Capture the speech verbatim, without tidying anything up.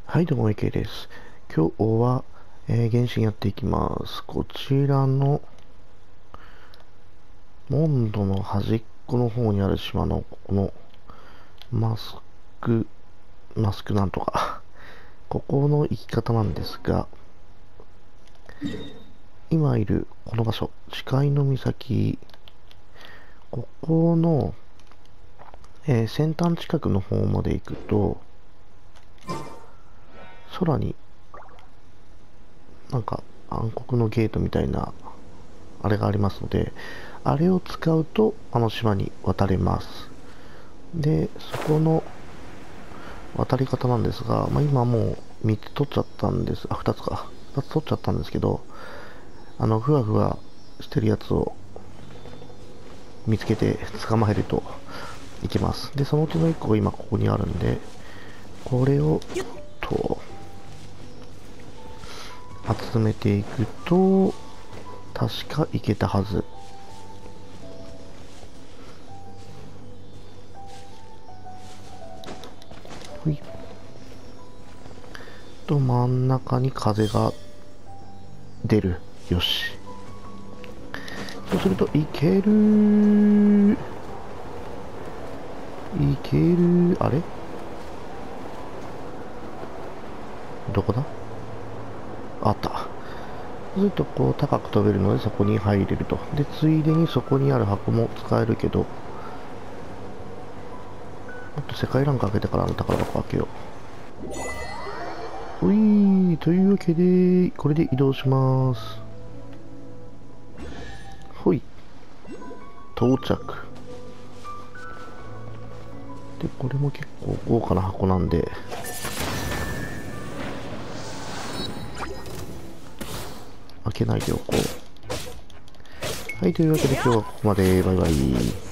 はい、どうも、池です。今日は、えー、原神やっていきます。こちらの、モンドの端っこの方にある島の、この、マスク、マスクなんとか、ここの行き方なんですが、今いるこの場所、視の岬、ここの、えー先端近くの方まで行くと、空になんか暗黒のゲートみたいなあれがありますので、あれを使うとあの島に渡れます。で、そこの渡り方なんですが、まあ、今もうみっつ取っちゃったんです。あ、ふたつか。ふたつ取っちゃったんですけど、あの、ふわふわしてるやつを見つけて捕まえるといけます。で、そのうちのいっこが今ここにあるんで、これを、と、集めていくと、確かいけたはず。ほい。と、真ん中に風が出る。よし。そうすると、いけるいけるあれどこだあった。そうすると、こう、高く飛べるので、そこに入れると。で、ついでにそこにある箱も使えるけど、もっと世界ランク上げてからの宝箱開けよう。ういー、というわけで、これで移動します。ほい。到着。で、これも結構豪華な箱なんで、開けないでおこう。はい、というわけで今日はここまで。バイバイ。